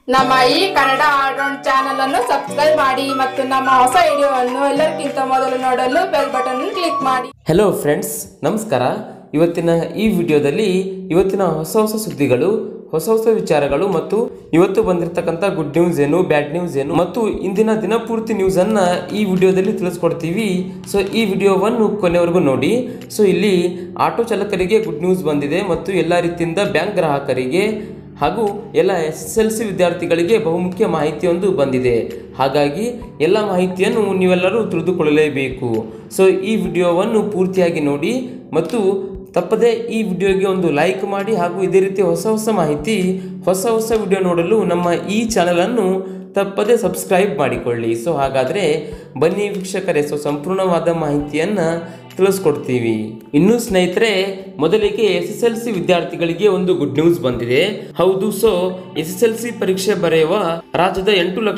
ನಮ್ಮ ಈ Kannada all round channel ಅನ್ನು ಸಬ್ಸ್ಕ್ರೈಬ್ ಮಾಡಿ ಮತ್ತು ನಮ್ಮ ಹೊಸ ವಿಡಿಯೋವನ್ನು ಎಲ್ಲರಿಗಿಂತ ಮೊದಲು ನೋಡಲು ಬೆಲ್ ಬಟನ್ ಕ್ಲಿಕ್ ಮಾಡಿ. ಹೆಲೋ ಫ್ರೆಂಡ್ಸ್, ನಮಸ್ಕಾರ. ಇವತ್ತಿನ ಈ ವಿಡಿಯೋದಲ್ಲಿ ಇವತ್ತಿನ ಹೊಸ ಸುದ್ದಿಗಳು, ಹೊಸ ವಿಚಾರಗಳು ಮತ್ತು ಇವತ್ತು ಬಂದಿರತಕ್ಕಂಥ ಗುಡ್ ನ್ಯೂಸ್ ಏನು, ಬ್ಯಾಡ್ ನ್ಯೂಸ್ ಏನು ಮತ್ತು ಇಂದಿನ ದಿನಪೂರ್ತಿ ನ್ಯೂಸ್ ಅನ್ನ ಈ ವಿಡಿಯೋದಲ್ಲಿ ತಿಳಿಸ್ಕೊಡ್ತೀವಿ. ಸೊ ಈ ವಿಡಿಯೋವನ್ನು ಕೊನೆವರೆಗೂ ನೋಡಿ. ಸೊ ಇಲ್ಲಿ ಆಟೋ ಚಾಲಕರಿಗೆ ಗುಡ್ ನ್ಯೂಸ್ ಬಂದಿದೆ ಮತ್ತು ಎಲ್ಲ ರೀತಿಯಿಂದ ಬ್ಯಾಂಕ್ ಗ್ರಾಹಕರಿಗೆ ಹಾಗೂ ಎಲ್ಲ SSLC ವಿದ್ಯಾರ್ಥಿಗಳಿಗೆ ಬಹುಮುಖ್ಯ ಮಾಹಿತಿಯೊಂದು ಬಂದಿದೆ. ಹಾಗಾಗಿ ಎಲ್ಲ ಮಾಹಿತಿಯನ್ನು ನೀವೆಲ್ಲರೂ ತಿಳಿದುಕೊಳ್ಳಲೇಬೇಕು. ಸೊ ಈ ವಿಡಿಯೋವನ್ನು ಪೂರ್ತಿಯಾಗಿ ನೋಡಿ ಮತ್ತು ತಪ್ಪದೆ ಈ ವಿಡಿಯೋಗೆ ಒಂದು ಲೈಕ್ ಮಾಡಿ ಹಾಗೂ ಇದೇ ರೀತಿ ಹೊಸ ಮಾಹಿತಿ, ಹೊಸ ವಿಡಿಯೋ ನೋಡಲು ನಮ್ಮ ಈ ಚಾನಲನ್ನು ತಪ್ಪದೆ ಸಬ್ಸ್ಕ್ರೈಬ್ ಮಾಡಿಕೊಳ್ಳಿ. ಸೊ ಹಾಗಾದರೆ ಬನ್ನಿ ವೀಕ್ಷಕರೇ, ಸಂಪೂರ್ಣವಾದ ಮಾಹಿತಿಯನ್ನು ತಿಳಿಸ್ಕೊಡ್ತೀವಿ. ಇನ್ನು ಸ್ನೇಹಿತರೆ, ಮೊದಲಿಗೆ SSLC ವಿದ್ಯಾರ್ಥಿಗಳಿಗೆ ಒಂದು ಗುಡ್ ನ್ಯೂಸ್ ಬಂದಿದೆ. ಹೌದು, ಸೊ SSLC ಪರೀಕ್ಷೆ ಬರೆಯುವ ರಾಜ್ಯದ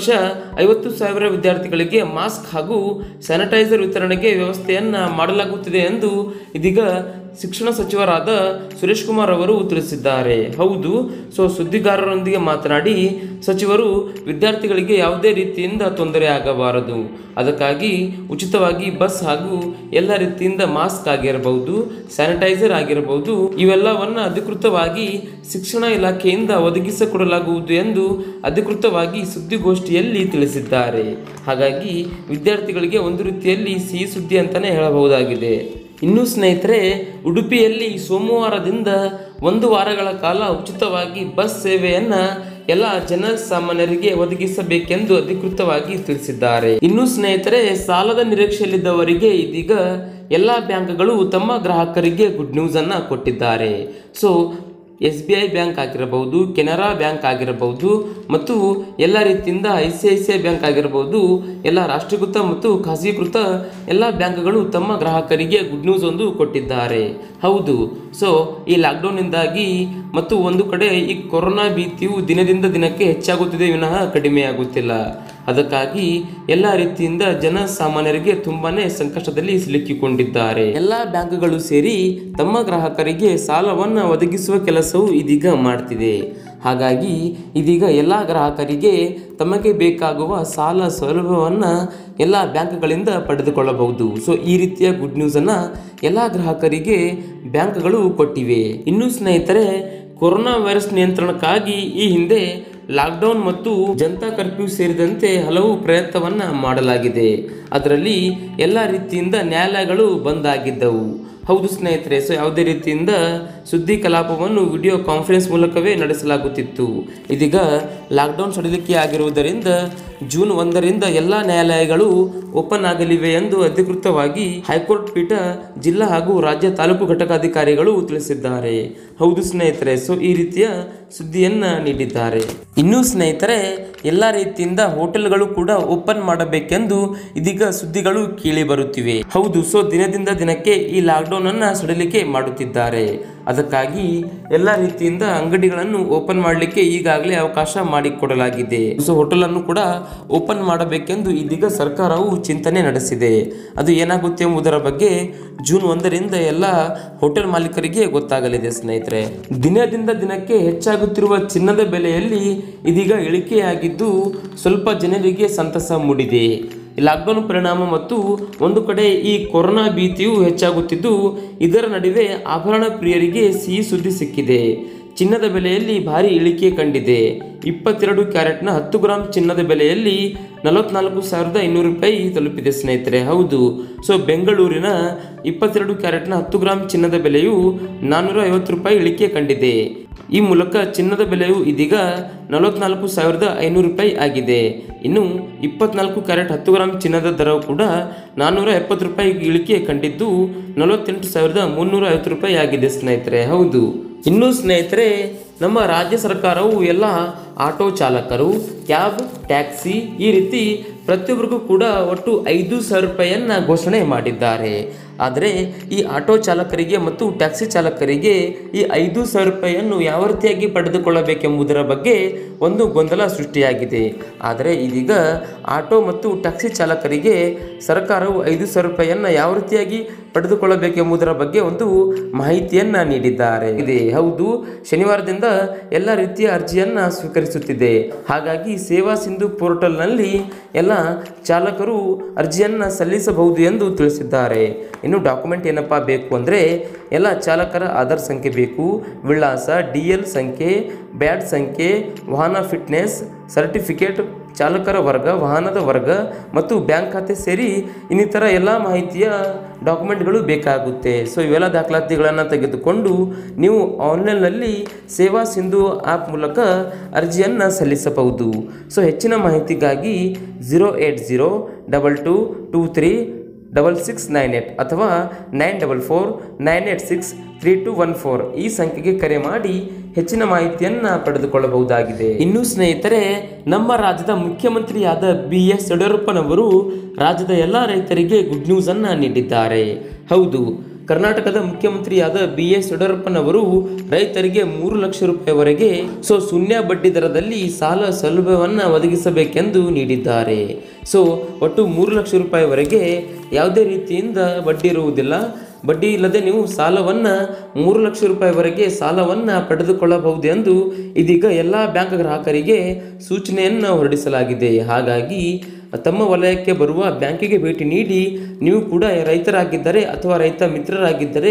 8,50,000 ವಿದ್ಯಾರ್ಥಿಗಳಿಗೆ ಮಾಸ್ಕ್ ಹಾಗೂ ಸ್ಯಾನಿಟೈಸರ್ ವಿತರಣೆಗೆ ವ್ಯವಸ್ಥೆಯನ್ನ ಮಾಡಲಾಗುತ್ತಿದೆ ಎಂದು ಇದೀಗ ಶಿಕ್ಷಣ ಸಚಿವರಾದ ಸುರೇಶ್ ಕುಮಾರ್ ಅವರು ತಿಳಿಸಿದ್ದಾರೆ. ಹೌದು, ಸೊ ಸುದ್ದಿಗಾರರೊಂದಿಗೆ ಮಾತನಾಡಿ ಸಚಿವರು ವಿದ್ಯಾರ್ಥಿಗಳಿಗೆ ಯಾವುದೇ ರೀತಿಯಿಂದ ತೊಂದರೆ ಆಗಬಾರದು, ಅದಕ್ಕಾಗಿ ಉಚಿತವಾಗಿ ಬಸ್ ಹಾಗೂ ಎಲ್ಲ ರೀತಿಯಿಂದ ಮಾಸ್ಕ್ ಆಗಿರಬಹುದು, ಸ್ಯಾನಿಟೈಸರ್ ಆಗಿರಬಹುದು, ಇವೆಲ್ಲವನ್ನ ಅಧಿಕೃತವಾಗಿ ಶಿಕ್ಷಣ ಇಲಾಖೆಯಿಂದ ಒದಗಿಸಿಕೊಡಲಾಗುವುದು ಎಂದು ಅಧಿಕೃತವಾಗಿ ಸುದ್ದಿಗೋಷ್ಠಿಯಲ್ಲಿ ತಿಳಿಸಿದ್ದಾರೆ. ಹಾಗಾಗಿ ವಿದ್ಯಾರ್ಥಿಗಳಿಗೆ ಒಂದು ರೀತಿಯಲ್ಲಿ ಸಿಹಿ ಸುದ್ದಿ ಅಂತಾನೆ ಹೇಳಬಹುದಾಗಿದೆ. ಇನ್ನು ಸ್ನೇಹಿತರೆ, ಉಡುಪಿಯಲ್ಲಿ ಸೋಮವಾರದಿಂದ 1 ವಾರಗಳ ಕಾಲ ಉಚಿತವಾಗಿ ಬಸ್ ಸೇವೆಯನ್ನ ಎಲ್ಲ ಜನಸಾಮಾನ್ಯರಿಗೆ ಒದಗಿಸಬೇಕೆಂದು ಅಧಿಕೃತವಾಗಿ ತಿಳಿಸಿದ್ದಾರೆ. ಇನ್ನು ಸ್ನೇಹಿತರೆ, ಸಾಲದ ನಿರೀಕ್ಷೆಯಲ್ಲಿದ್ದವರಿಗೆ ಇದೀಗ ಎಲ್ಲ ಬ್ಯಾಂಕ್ಗಳು ತಮ್ಮ ಗ್ರಾಹಕರಿಗೆ ಗುಡ್ ನ್ಯೂಸ್ ಅನ್ನ ಕೊಟ್ಟಿದ್ದಾರೆ. ಸೊ SBI ಬ್ಯಾಂಕ್ ಆಗಿರಬಹುದು, ಕೆನರಾ ಬ್ಯಾಂಕ್ ಆಗಿರಬಹುದು ಮತ್ತು ಎಲ್ಲ ರೀತಿಯಿಂದ ICICI ಬ್ಯಾಂಕ್ ಆಗಿರಬಹುದು, ಎಲ್ಲ ರಾಷ್ಟ್ರೀಕೃತ ಮತ್ತು ಖಾಸಗೀಕೃತ ಎಲ್ಲ ಬ್ಯಾಂಕ್ಗಳು ತಮ್ಮ ಗ್ರಾಹಕರಿಗೆ ಗುಡ್ ನ್ಯೂಸ್ ಒಂದು ಕೊಟ್ಟಿದ್ದಾರೆ. ಹೌದು, ಸೊ ಈ ಲಾಕ್ಡೌನ್ನಿಂದಾಗಿ ಮತ್ತು ಒಂದು ಕಡೆ ಈ ಕೊರೋನಾ ಭೀತಿಯು ದಿನದಿಂದ ದಿನಕ್ಕೆ ಹೆಚ್ಚಾಗುತ್ತಿದೆ ವಿನಃ ಕಡಿಮೆಯಾಗುತ್ತಿಲ್ಲ. ಅದಕ್ಕಾಗಿ ಎಲ್ಲ ರೀತಿಯಿಂದ ಜನಸಾಮಾನ್ಯರಿಗೆ ತುಂಬಾನೇ ಸಂಕಷ್ಟದಲ್ಲಿ ಸಿಲುಕಿಕೊಂಡಿದ್ದಾರೆ. ಎಲ್ಲ ಬ್ಯಾಂಕ್ಗಳು ಸೇರಿ ತಮ್ಮ ಗ್ರಾಹಕರಿಗೆ ಸಾಲವನ್ನು ಒದಗಿಸುವ ಕೆಲಸವು ಇದೀಗ ಮಾಡ್ತಿದೆ. ಹಾಗಾಗಿ ಇದೀಗ ಎಲ್ಲ ಗ್ರಾಹಕರಿಗೆ ತಮಗೆ ಬೇಕಾಗುವ ಸಾಲ ಸೌಲಭ್ಯವನ್ನು ಎಲ್ಲ ಬ್ಯಾಂಕ್ಗಳಿಂದ ಪಡೆದುಕೊಳ್ಳಬಹುದು. ಸೊ ಈ ರೀತಿಯ ಗುಡ್ ನ್ಯೂಸನ್ನು ಎಲ್ಲ ಗ್ರಾಹಕರಿಗೆ ಬ್ಯಾಂಕ್ಗಳು ಕೊಟ್ಟಿವೆ. ಇನ್ನು ಸ್ನೇಹಿತರೆ, ಕೊರೋನಾ ವೈರಸ್ ನಿಯಂತ್ರಣಕ್ಕಾಗಿ ಈ ಹಿಂದೆ ಲಾಕ್ಡೌನ್ ಮತ್ತು ಜನತಾ ಕರ್ಫ್ಯೂ ಸೇರಿದಂತೆ ಹಲವು ಪ್ರಯತ್ನವನ್ನ ಮಾಡಲಾಗಿದೆ. ಅದರಲ್ಲಿ ಎಲ್ಲ ರೀತಿಯಿಂದ ನ್ಯಾಯಾಲಯಗಳು ಬಂದ್ ಆಗಿದ್ದವು. ಹೌದು ಸ್ನೇಹಿತರೆ, ಸೊ ಯಾವುದೇ ರೀತಿಯಿಂದ ಸುದ್ದಿ ಕಲಾಪವನ್ನು ವಿಡಿಯೋ ಕಾನ್ಫರೆನ್ಸ್ ಮೂಲಕವೇ ನಡೆಸಲಾಗುತ್ತಿತ್ತು. ಇದೀಗ ಲಾಕ್ಡೌನ್ ಸಡಿಲಿಕೆ ಆಗಿರುವುದರಿಂದ ಜೂನ್ 1ರಿಂದ ಎಲ್ಲ ನ್ಯಾಯಾಲಯಗಳು ಓಪನ್ ಆಗಲಿವೆ ಎಂದು ಅಧಿಕೃತವಾಗಿ ಹೈಕೋರ್ಟ್ ಪೀಠ ಜಿಲ್ಲಾ ಹಾಗೂ ರಾಜ್ಯ ತಾಲೂಕು ಘಟಕಾಧಿಕಾರಿಗಳು ತಿಳಿಸಿದ್ದಾರೆ. ಹೌದು ಸ್ನೇಹಿತರೆ, ಸೊ ಈ ರೀತಿಯ ಸುದ್ದಿಯನ್ನ ನೀಡಿದ್ದಾರೆ. ಇನ್ನು ಸ್ನೇಹಿತರೆ, ಎಲ್ಲ ರೀತಿಯಿಂದ ಹೋಟೆಲ್ಗಳು ಕೂಡ ಓಪನ್ ಮಾಡಬೇಕೆಂದು ಇದೀಗ ಸುದ್ದಿಗಳು ಕೇಳಿ ಬರುತ್ತಿವೆ. ಹೌದು, ಸೊ ದಿನದಿಂದ ದಿನಕ್ಕೆ ಈ ಲಾಕ್ಡೌನ್ ಅನ್ನ ಸಡಿಲಿಕೆ ಮಾಡುತ್ತಿದ್ದಾರೆ. ಅದಕ್ಕಾಗಿ ಎಲ್ಲ ರೀತಿಯಿಂದ ಅಂಗಡಿಗಳನ್ನು ಓಪನ್ ಮಾಡಲಿಕ್ಕೆ ಈಗಾಗಲೇ ಅವಕಾಶ ಮಾಡಿಕೊಡಲಾಗಿದೆ. ಸೊ ಹೋಟೆಲ್ ಅನ್ನು ಕೂಡ ಓಪನ್ ಮಾಡಬೇಕೆಂದು ಇದೀಗ ಸರ್ಕಾರವು ಚಿಂತನೆ ನಡೆಸಿದೆ. ಅದು ಏನಾಗುತ್ತೆ ಎಂಬುದರ ಬಗ್ಗೆ ಜೂನ್ 1ರಿಂದ ಎಲ್ಲ ಹೋಟೆಲ್ ಮಾಲೀಕರಿಗೆ ಗೊತ್ತಾಗಲಿದೆ. ಸ್ನೇಹಿತರೆ, ದಿನದಿಂದ ದಿನಕ್ಕೆ ಹೆಚ್ಚಾಗುತ್ತಿರುವ ಚಿನ್ನದ ಬೆಲೆಯಲ್ಲಿ ಇದೀಗ ಇಳಿಕೆಯಾಗಿದ್ದು ಸ್ವಲ್ಪ ಜನರಿಗೆ ಸಂತಸ ಮೂಡಿದೆ. ಲಾಕ್ಡೌನ್ ಪರಿಣಾಮ ಮತ್ತು ಒಂದು ಕಡೆ ಈ ಕೊರೋನಾ ಭೀತಿಯು ಹೆಚ್ಚಾಗುತ್ತಿದ್ದು, ಇದರ ನಡುವೆ ಆಭರಣ ಪ್ರಿಯರಿಗೆ ಸಿಹಿ ಸುದ್ದಿ ಸಿಕ್ಕಿದೆ. ಚಿನ್ನದ ಬೆಲೆಯಲ್ಲಿ ಭಾರಿ ಇಳಿಕೆ ಕಂಡಿದೆ. 22 ಕ್ಯಾರೆಟ್ನ 10 ಗ್ರಾಂ ಚಿನ್ನದ ಬೆಲೆಯಲ್ಲಿ 44,200 ರೂಪಾಯಿ ತಲುಪಿದೆ ಸ್ನೇಹಿತರೆ. ಹೌದು, ಸೊ ಬೆಂಗಳೂರಿನ 22 ಕ್ಯಾರೆಟ್ನ 10 ಗ್ರಾಂ ಚಿನ್ನದ ಬೆಲೆಯು 450 ರೂಪಾಯಿ ಇಳಿಕೆ ಕಂಡಿದೆ. ಈ ಮೂಲಕ ಚಿನ್ನದ ಬೆಲೆಯು ಇದೀಗ 44,500 ರೂಪಾಯಿ ಆಗಿದೆ. ಇನ್ನು 24 ಕ್ಯಾರೆಟ್ 10 ಗ್ರಾಂ ಚಿನ್ನದ ದರವು ಕೂಡ 470 ರೂಪಾಯಿ ಇಳಿಕೆ ಕಂಡಿದ್ದು 48,350 ರೂಪಾಯಿ ಆಗಿದೆ ಸ್ನೇಹಿತರೆ. ಹೌದು, ಇನ್ನು ಸ್ನೇಹಿತರೆ, ನಮ್ಮ ರಾಜ್ಯ ಸರ್ಕಾರವು ಎಲ್ಲ ಆಟೋ ಚಾಲಕರು, ಕ್ಯಾಬ್, ಟ್ಯಾಕ್ಸಿ ಈ ರೀತಿ ಪ್ರತಿಯೊಬ್ಬರಿಗೂ ಕೂಡ ಒಟ್ಟು 5,000 ರೂಪಾಯಿಯನ್ನ ಘೋಷಣೆ ಮಾಡಿದ್ದಾರೆ. ಆದರೆ ಈ ಆಟೋ ಚಾಲಕರಿಗೆ ಮತ್ತು ಟ್ಯಾಕ್ಸಿ ಚಾಲಕರಿಗೆ ಈ 5,000 ರೂಪಾಯಿಯನ್ನು ಯಾವ ರೀತಿಯಾಗಿ ಪಡೆದುಕೊಳ್ಳಬೇಕೆಂಬುದರ ಬಗ್ಗೆ ಒಂದು ಗೊಂದಲ ಸೃಷ್ಟಿಯಾಗಿದೆ. ಆದರೆ ಇದೀಗ ಆಟೋ ಮತ್ತು ಟ್ಯಾಕ್ಸಿ ಚಾಲಕರಿಗೆ ಸರ್ಕಾರವು 5,000 ರೂಪಾಯಿಯನ್ನು ಯಾವ ರೀತಿಯಾಗಿ ಪಡೆದುಕೊಳ್ಳಬೇಕೆಂಬುದರ ಬಗ್ಗೆ ಒಂದು ಮಾಹಿತಿಯನ್ನು ನೀಡಿದ್ದಾರೆ. ಹೌದು, ಶನಿವಾರದಿಂದ ಎಲ್ಲ ರೀತಿಯ ಅರ್ಜಿಯನ್ನು ಸ್ವೀಕರಿಸುತ್ತಿದೆ. ಹಾಗಾಗಿ ಸೇವಾ ಸಿಂಧು ಪೋರ್ಟಲ್ನಲ್ಲಿ ಎಲ್ಲ ಚಾಲಕರು ಅರ್ಜಿಯನ್ನು ಸಲ್ಲಿಸಬಹುದು ಎಂದು ತಿಳಿಸಿದ್ದಾರೆ. ಇನ್ನು ಡಾಕ್ಯುಮೆಂಟ್ ಏನಪ್ಪ ಬೇಕು ಅಂದರೆ ಎಲ್ಲ ಚಾಲಕರ ಆಧಾರ್ ಸಂಖ್ಯೆ ಬೇಕು, ವಿಳಾಸ, DL ಸಂಖ್ಯೆ, ಬ್ಯಾಡ್ ಸಂಖ್ಯೆ, ವಾಹನ ಫಿಟ್ನೆಸ್ ಸರ್ಟಿಫಿಕೇಟ್, ಚಾಲಕರ ವರ್ಗ, ವಾಹನದ ವರ್ಗ ಮತ್ತು ಬ್ಯಾಂಕ್ ಖಾತೆ ಸೇರಿ ಇನ್ನಿತರ ಎಲ್ಲ ಮಾಹಿತಿಯ ಡಾಕ್ಯುಮೆಂಟ್ಗಳು ಬೇಕಾಗುತ್ತೆ. ಸೊ ಇವೆಲ್ಲ ದಾಖಲಾತಿಗಳನ್ನು ತೆಗೆದುಕೊಂಡು ನೀವು ಆನ್ಲೈನ್ನಲ್ಲಿ ಸೇವಾ ಸಿಂಧು ಆ್ಯಪ್ ಮೂಲಕ ಅರ್ಜಿಯನ್ನು ಸಲ್ಲಿಸಬಹುದು. ಸೊ ಹೆಚ್ಚಿನ ಮಾಹಿತಿಗಾಗಿ 08022236698 ಅಥವಾ 9449863214 ಈ ಸಂಖ್ಯೆಗೆ ಕರೆ ಮಾಡಿ ಹೆಚ್ಚಿನ ಮಾಹಿತಿಯನ್ನು ಪಡೆದುಕೊಳ್ಳಬಹುದಾಗಿದೆ. ಇನ್ನು ಸ್ನೇಹಿತರೆ, ನಮ್ಮ ರಾಜ್ಯದ ಮುಖ್ಯಮಂತ್ರಿಯಾದ BS ಯಡಿಯೂರಪ್ಪನವರು ರಾಜ್ಯದ ಎಲ್ಲ ರೈತರಿಗೆ ಗುಡ್ ನ್ಯೂಸ್ ಅನ್ನು ನೀಡಿದ್ದಾರೆ. ಹೌದು, ಕರ್ನಾಟಕದ ಮುಖ್ಯಮಂತ್ರಿಯಾದ BS ಯಡಿಯೂರಪ್ಪನವರು ರೈತರಿಗೆ 3 ಲಕ್ಷ ರೂಪಾಯಿವರೆಗೆ ಶೂನ್ಯ ಬಡ್ಡಿ ದರದಲ್ಲಿ ಸಾಲ ಸೌಲಭ್ಯವನ್ನು ಒದಗಿಸಬೇಕೆಂದು ನೀಡಿದ್ದಾರೆ. ಸೊ ಒಟ್ಟು 3 ಲಕ್ಷ ರೂಪಾಯಿವರೆಗೆ ಯಾವುದೇ ರೀತಿಯಿಂದ ಬಡ್ಡಿ ಇರುವುದಿಲ್ಲ. ಬಡ್ಡಿ ಇಲ್ಲದೆ ನೀವು ಸಾಲವನ್ನು 3 ಲಕ್ಷ ರೂಪಾಯಿವರೆಗೆ ಸಾಲವನ್ನು ಪಡೆದುಕೊಳ್ಳಬಹುದು ಎಂದು ಇದೀಗ ಎಲ್ಲ ಬ್ಯಾಂಕ್ ಗ್ರಾಹಕರಿಗೆ ಸೂಚನೆಯನ್ನು ಹೊರಡಿಸಲಾಗಿದೆ. ಹಾಗಾಗಿ ತಮ್ಮ ವಲಯಕ್ಕೆ ಬರುವ ಬ್ಯಾಂಕಿಗೆ ಭೇಟಿ ನೀಡಿ ನೀವು ಕೂಡ ರೈತರಾಗಿದ್ದರೆ ಅಥವಾ ರೈತ ಮಿತ್ರರಾಗಿದ್ದರೆ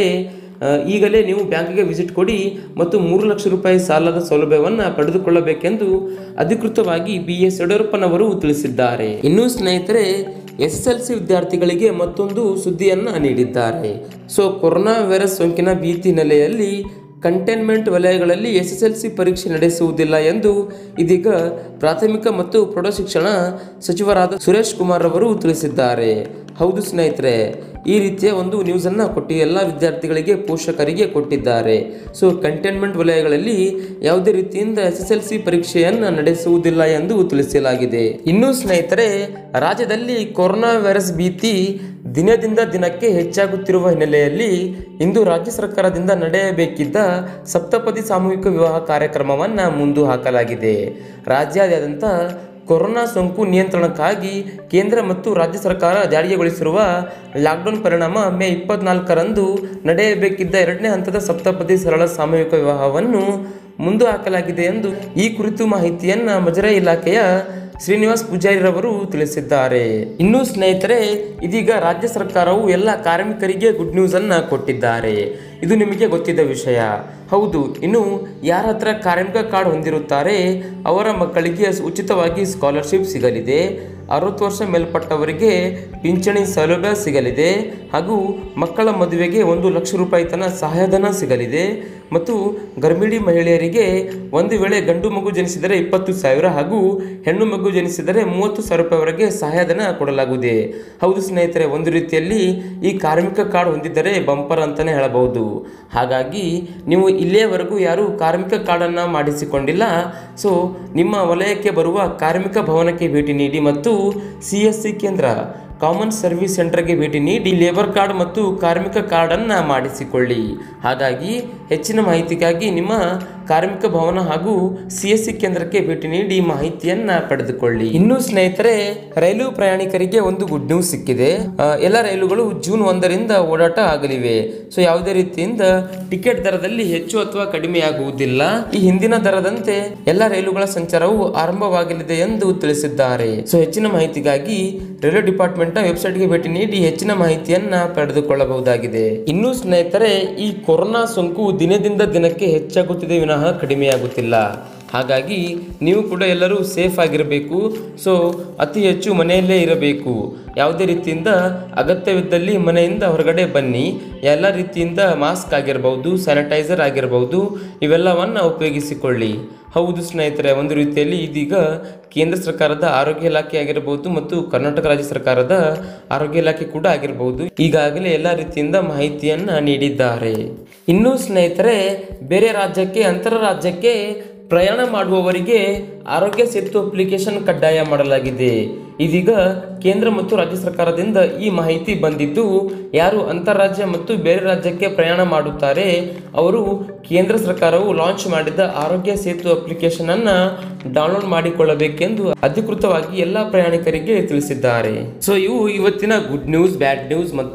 ಈಗಲೇ ನೀವು ಬ್ಯಾಂಕಿಗೆ ವಿಸಿಟ್ ಕೊಡಿ ಮತ್ತು 3 ಲಕ್ಷ ರೂಪಾಯಿ ಸಾಲದ ಸೌಲಭ್ಯವನ್ನು ಪಡೆದುಕೊಳ್ಳಬೇಕೆಂದು ಅಧಿಕೃತವಾಗಿ BS ಯಡಿಯೂರಪ್ಪನವರು ತಿಳಿಸಿದ್ದಾರೆ. ಇನ್ನು ಸ್ನೇಹಿತರೆ, SSLC ವಿದ್ಯಾರ್ಥಿಗಳಿಗೆ ಮತ್ತೊಂದು ಸುದ್ದಿಯನ್ನು ನೀಡಿದ್ದಾರೆ. ಸೊ ಕೊರೋನಾ ವೈರಸ್ ಸೋಂಕಿನ ಭೀತಿ ಹಿನ್ನೆಲೆಯಲ್ಲಿ ಕಂಟೈನ್ಮೆಂಟ್ ವಲಯಗಳಲ್ಲಿ SSLC ಪರೀಕ್ಷೆ ನಡೆಸುವುದಿಲ್ಲ ಎಂದು ಇದೀಗ ಪ್ರಾಥಮಿಕ ಮತ್ತು ಪ್ರೌಢಶಿಕ್ಷಣ ಸಚಿವರಾದ ಸುರೇಶ್ ಕುಮಾರ್ ಅವರು ತಿಳಿಸಿದ್ದಾರೆ. ಹೌದು ಸ್ನೇಹಿತರೆ, ಈ ರೀತಿಯ ಒಂದು ನ್ಯೂಸನ್ನು ಕೊಟ್ಟು ಎಲ್ಲ ವಿದ್ಯಾರ್ಥಿಗಳಿಗೆ ಪೋಷಕರಿಗೆ ಕೊಟ್ಟಿದ್ದಾರೆ. ಸೊ ಕಂಟೈನ್ಮೆಂಟ್ ವಲಯಗಳಲ್ಲಿ ಯಾವುದೇ ರೀತಿಯಿಂದ SSLC ಪರೀಕ್ಷೆಯನ್ನು ನಡೆಸುವುದಿಲ್ಲ ಎಂದು ತಿಳಿಸಲಾಗಿದೆ. ಇನ್ನು ಸ್ನೇಹಿತರೆ, ರಾಜ್ಯದಲ್ಲಿ ಕೊರೋನಾ ವೈರಸ್ ಭೀತಿ ದಿನದಿಂದ ದಿನಕ್ಕೆ ಹೆಚ್ಚಾಗುತ್ತಿರುವ ಹಿನ್ನೆಲೆಯಲ್ಲಿ ಇಂದು ರಾಜ್ಯ ಸರ್ಕಾರದಿಂದ ನಡೆಯಬೇಕಿದ್ದ ಸಪ್ತಪದಿ ಸಾಮೂಹಿಕ ವಿವಾಹ ಕಾರ್ಯಕ್ರಮವನ್ನು ಮುಂದು ಹಾಕಲಾಗಿದೆ. ರಾಜ್ಯಾದ್ಯಂತ ಕೊರೋನಾ ಸೋಂಕು ನಿಯಂತ್ರಣಕ್ಕಾಗಿ ಕೇಂದ್ರ ಮತ್ತು ರಾಜ್ಯ ಸರ್ಕಾರ ಜಾರಿಗೊಳಿಸಿರುವ ಲಾಕ್ಡೌನ್ ಪರಿಣಾಮ ಮೇ 24ರಂದು ನಡೆಯಬೇಕಿದ್ದ 2ನೇ ಹಂತದ ಸಪ್ತಪದಿ ಸರಳ ಸಾಮೂಹಿಕ ವಿವಾಹವನ್ನು ಮುಂದು ಹಾಕಲಾಗಿದೆ ಎಂದು ಈ ಕುರಿತು ಮಾಹಿತಿಯನ್ನು ಮುಜರಾಯಿ ಇಲಾಖೆಯ ಶ್ರೀನಿವಾಸ್ ಪೂಜಾರಿರವರು ತಿಳಿಸಿದ್ದಾರೆ. ಇನ್ನು ಸ್ನೇಹಿತರೆ, ಇದೀಗ ರಾಜ್ಯ ಸರ್ಕಾರವು ಎಲ್ಲ ಕಾರ್ಮಿಕರಿಗೆ ಗುಡ್ ನ್ಯೂಸ್ ಅನ್ನು ಕೊಟ್ಟಿದ್ದಾರೆ. ಇದು ನಿಮಗೆ ಗೊತ್ತಿದ್ದ ವಿಷಯ. ಹೌದು, ಇನ್ನು ಯಾರ ಹತ್ರ ಕಾರ್ಮಿಕ ಕಾರ್ಡ್ ಹೊಂದಿರುತ್ತಾರೆ ಅವರ ಮಕ್ಕಳಿಗೆ ಉಚಿತವಾಗಿ ಸ್ಕಾಲರ್ಶಿಪ್ ಸಿಗಲಿದೆ. 60 ವರ್ಷ ಮೇಲ್ಪಟ್ಟವರಿಗೆ ಪಿಂಚಣಿ ಸೌಲಭ್ಯ ಸಿಗಲಿದೆ ಹಾಗೂ ಮಕ್ಕಳ ಮದುವೆಗೆ 1 ಲಕ್ಷ ರೂಪಾಯಿ ತನಕ ಸಹಾಯಧನ ಸಿಗಲಿದೆ ಮತ್ತು ಗರ್ಭಿಣಿ ಮಹಿಳೆಯರಿಗೆ ಒಂದು ವೇಳೆ ಗಂಡು ಮಗು ಜನಿಸಿದರೆ 20,000 ಹಾಗೂ ಹೆಣ್ಣು ಮಗು ಜನಿಸಿದರೆ 30,000 ರೂಪಾಯಿವರೆಗೆ ಸಹಾಯಧನ ಕೊಡಲಾಗುತ್ತದೆ. ಹೌದು ಸ್ನೇಹಿತರೆ, ಒಂದು ರೀತಿಯಲ್ಲಿ ಈ ಕಾರ್ಮಿಕ ಕಾರ್ಡ್ ಹೊಂದಿದ್ದರೆ ಬಂಪರ್ ಅಂತಲೇ ಹೇಳಬಹುದು. ಹಾಗಾಗಿ ನೀವು ಇಲ್ಲಿಯವರೆಗೂ ಯಾರು ಕಾರ್ಮಿಕ ಕಾರ್ಡನ್ನು ಮಾಡಿಸಿಕೊಂಡಿಲ್ಲ, ಸೊ ನಿಮ್ಮ ವಲಯಕ್ಕೆ ಬರುವ ಕಾರ್ಮಿಕ ಭವನಕ್ಕೆ ಭೇಟಿ ನೀಡಿ ಮತ್ತು CSC ಕೇಂದ್ರ ಕಾಮನ್ ಸರ್ವಿಸ್ ಸೆಂಟರ್ಗೆ ಭೇಟಿ ನೀಡಿ ಲೇಬರ್ ಕಾರ್ಡ್ ಮತ್ತು ಕಾರ್ಮಿಕ ಕಾರ್ಡನ್ನು ಮಾಡಿಸಿಕೊಳ್ಳಿ. ಹಾಗಾಗಿ ಹೆಚ್ಚಿನ ಮಾಹಿತಿಗಾಗಿ ನಿಮ್ಮ ಕಾರ್ಮಿಕ ಭವನ ಹಾಗೂ CSC ಕೇಂದ್ರಕ್ಕೆ ಭೇಟಿ ನೀಡಿ ಮಾಹಿತಿಯನ್ನು ಪಡೆದುಕೊಳ್ಳಿ. ಇನ್ನು ಸ್ನೇಹಿತರೆ, ರೈಲು ಪ್ರಯಾಣಿಕರಿಗೆ ಒಂದು ಗುಡ್ ನ್ಯೂಸ್ ಸಿಕ್ಕಿದೆ. ಎಲ್ಲ ರೈಲುಗಳು ಜೂನ್ 1ರಿಂದ ಓಡಾಟ ಆಗಲಿವೆ. ಸೊ ಯಾವುದೇ ರೀತಿಯಿಂದ ಟಿಕೆಟ್ ದರದಲ್ಲಿ ಹೆಚ್ಚು ಅಥವಾ ಕಡಿಮೆಯಾಗುವುದಿಲ್ಲ. ಈ ಹಿಂದಿನ ದರದಂತೆ ಎಲ್ಲ ರೈಲುಗಳ ಸಂಚಾರವು ಆರಂಭವಾಗಲಿದೆ ಎಂದು ತಿಳಿಸಿದ್ದಾರೆ. ಸೊ ಹೆಚ್ಚಿನ ಮಾಹಿತಿಗಾಗಿ ರೈಲ್ವೆ ಡಿಪಾರ್ಟ್ಮೆಂಟ್ ವೆಬ್ಸೈಟ್ಗೆ ಭೇಟಿ ನೀಡಿ ಹೆಚ್ಚಿನ ಮಾಹಿತಿಯನ್ನ ಪಡೆದುಕೊಳ್ಳಬಹುದಾಗಿದೆ. ಇನ್ನು ಸ್ನೇಹಿತರೆ, ಈ ಕೊರೋನಾ ಸೋಂಕು ದಿನದಿಂದ ದಿನಕ್ಕೆ ಹೆಚ್ಚಾಗುತ್ತಿದೆ ವಿನಃ ಕಡಿಮೆಯಾಗುತ್ತಿಲ್ಲ. ಹಾಗಾಗಿ ನೀವು ಕೂಡ ಎಲ್ಲರೂ ಸೇಫ್ ಆಗಿರಬೇಕು. ಸೊ ಅತಿ ಹೆಚ್ಚು ಮನೆಯಲ್ಲೇ ಇರಬೇಕು. ಯಾವುದೇ ರೀತಿಯಿಂದ ಅಗತ್ಯವಿದ್ದಲ್ಲಿ ಮನೆಯಿಂದ ಹೊರಗಡೆ ಬನ್ನಿ. ಎಲ್ಲ ರೀತಿಯಿಂದ ಮಾಸ್ಕ್ ಆಗಿರಬಹುದು, ಸ್ಯಾನಿಟೈಸರ್ ಆಗಿರಬಹುದು, ಇವೆಲ್ಲವನ್ನು ಉಪಯೋಗಿಸಿಕೊಳ್ಳಿ. ಹೌದು ಸ್ನೇಹಿತರೆ, ಒಂದು ರೀತಿಯಲ್ಲಿ ಇದೀಗ ಕೇಂದ್ರ ಸರ್ಕಾರದ ಆರೋಗ್ಯ ಇಲಾಖೆ ಆಗಿರಬಹುದು ಮತ್ತು ಕರ್ನಾಟಕ ರಾಜ್ಯ ಸರ್ಕಾರದ ಆರೋಗ್ಯ ಇಲಾಖೆ ಕೂಡ ಆಗಿರಬಹುದು, ಈಗಾಗಲೇ ಎಲ್ಲ ರೀತಿಯಿಂದ ಮಾಹಿತಿಯನ್ನು ನೀಡಿದ್ದಾರೆ. ಇನ್ನು ಸ್ನೇಹಿತರೆ, ಬೇರೆ ರಾಜ್ಯಕ್ಕೆ ಅಂತರ ರಾಜ್ಯಕ್ಕೆ ಪ್ರಯಾಣ ಮಾಡುವವರಿಗೆ ಆರೋಗ್ಯ ಸೇತು ಅಪ್ಲಿಕೇಶನ್ ಕಡ್ಡಾಯ ಮಾಡಲಾಗಿದೆ. ಇದೀಗ ಕೇಂದ್ರ ಮತ್ತು ರಾಜ್ಯ ಸರ್ಕಾರದಿಂದ ಈ ಮಾಹಿತಿ ಬಂದಿದ್ದು, ಯಾರು ಅಂತಾರಾಜ್ಯ ಮತ್ತು ಬೇರೆ ರಾಜ್ಯಕ್ಕೆ ಪ್ರಯಾಣ ಮಾಡುತ್ತಾರೆ ಅವರು ಕೇಂದ್ರ ಸರ್ಕಾರವು ಲಾಂಚ್ ಮಾಡಿದ ಆರೋಗ್ಯ ಸೇತು ಅಪ್ಲಿಕೇಶನ್ ಅನ್ನ ಡೌನ್ಲೋಡ್ ಮಾಡಿಕೊಳ್ಳಬೇಕೆಂದು ಅಧಿಕೃತವಾಗಿ ಎಲ್ಲ ಪ್ರಯಾಣಿಕರಿಗೆ ತಿಳಿಸಿದ್ದಾರೆ. ಸೊ ಇವು ಇವತ್ತಿನ ಗುಡ್ ನ್ಯೂಸ್, ಬ್ಯಾಡ್ ನ್ಯೂಸ್ ಮತ್ತು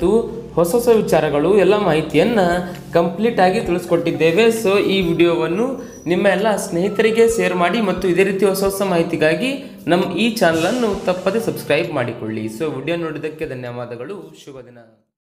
ಹೊಸ ಹೊಸ ವಿಚಾರಗಳು ಎಲ್ಲ ಮಾಹಿತಿಯನ್ನು ಕಂಪ್ಲೀಟ್ ಆಗಿ ತಿಳಿಸ್ಕೊಟ್ಟಿದ್ದೇವೆ. ಸೊ ಈ ವಿಡಿಯೋವನ್ನು ನಿಮ್ಮ ಎಲ್ಲ ಸ್ನೇಹಿತರಿಗೆ ಶೇರ್ ಮಾಡಿ ಮತ್ತು ಇದೇ ರೀತಿ ಹೊಸ ಹೊಸ ಮಾಹಿತಿಗಾಗಿ ನಮ್ಮ ಈ ಚಾನಲನ್ನು ತಪ್ಪದೆ ಸಬ್ಸ್ಕ್ರೈಬ್ ಮಾಡಿಕೊಳ್ಳಿ. ಸೊ ವಿಡಿಯೋ ನೋಡಿದ್ದಕ್ಕೆ ಧನ್ಯವಾದಗಳು. ಶುಭ ದಿನ.